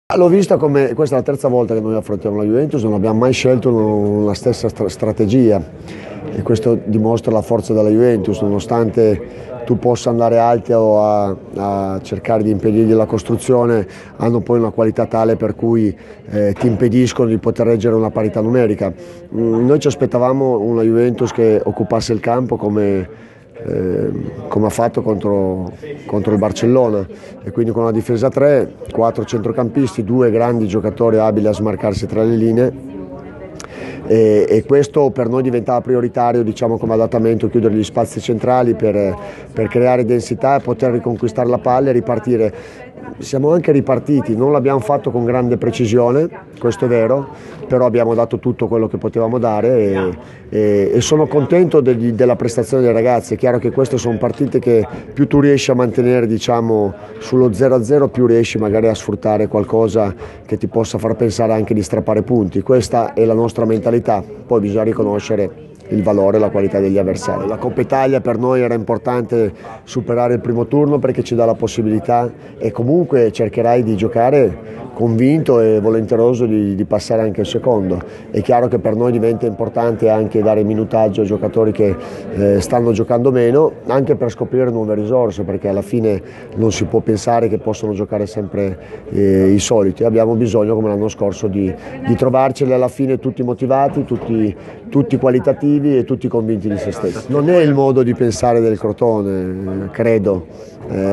L'ho vista come, questa è la terza volta che noi affrontiamo la Juventus, non abbiamo mai scelto la stessa strategia e questo dimostra la forza della Juventus, nonostante tu possa andare alti o a cercare di impedirgli la costruzione, hanno poi una qualità tale per cui ti impediscono di poter reggere una parità numerica. Noi ci aspettavamo una Juventus che occupasse il campo come ha fatto contro il Barcellona, e quindi con una difesa a 3, 4 centrocampisti, 2 grandi giocatori abili a smarcarsi tra le linee, e questo per noi diventava prioritario, diciamo, come adattamento, chiudere gli spazi centrali per creare densità e poter riconquistare la palla e ripartire. Siamo anche ripartiti, non l'abbiamo fatto con grande precisione, questo è vero, però abbiamo dato tutto quello che potevamo dare e sono contento della prestazione dei ragazzi. È chiaro che queste sono partite che più tu riesci a mantenere, diciamo, sullo 0-0, più riesci magari a sfruttare qualcosa che ti possa far pensare anche di strappare punti. Questa è la nostra mentalità, poi bisogna riconoscere il valore e la qualità degli avversari. La Coppa Italia per noi era importante superare il primo turno perché ci dà la possibilità, e comunque cercherai di giocare convinto e volenteroso di passare anche il secondo. È chiaro che per noi diventa importante anche dare minutaggio ai giocatori che stanno giocando meno, anche per scoprire nuove risorse, perché alla fine non si può pensare che possono giocare sempre i soliti. Abbiamo bisogno, come l'anno scorso, di trovarceli alla fine tutti motivati, tutti qualitativi e tutti convinti di se stessi. Non è il modo di pensare del Crotone, credo.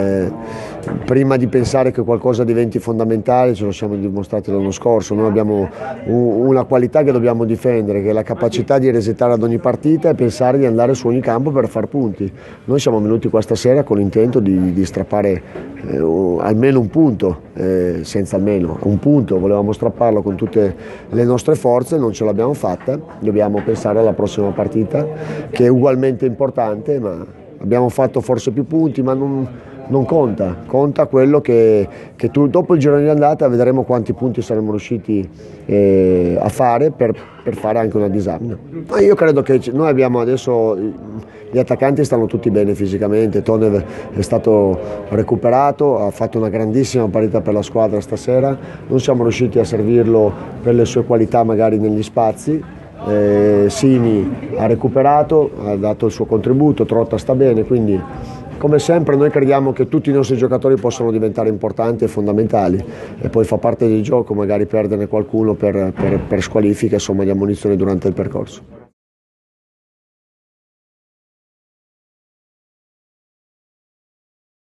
Prima di pensare che qualcosa diventi fondamentale, ce lo siamo dimostrati l'anno scorso. Noi abbiamo una qualità che dobbiamo difendere, che è la capacità di resettare ad ogni partita e pensare di andare su ogni campo per far punti. Noi siamo venuti questa sera con l'intento di strappare almeno un punto, senza almeno un punto, volevamo strapparlo con tutte le nostre forze, non ce l'abbiamo fatta. Dobbiamo pensare alla prossima partita, che è ugualmente importante, ma abbiamo fatto forse più punti, ma non conta, conta quello che tu dopo il girone di andata vedremo quanti punti saremo riusciti a fare per fare anche una disamina. Ma io credo che noi abbiamo adesso, gli attaccanti stanno tutti bene fisicamente, Tonev è stato recuperato, ha fatto una grandissima partita per la squadra stasera, non siamo riusciti a servirlo per le sue qualità magari negli spazi. Sini ha recuperato, ha dato il suo contributo, Trotta sta bene, quindi come sempre noi crediamo che tutti i nostri giocatori possano diventare importanti e fondamentali, e poi fa parte del gioco magari perderne qualcuno per squalifica, insomma, di ammonizione durante il percorso.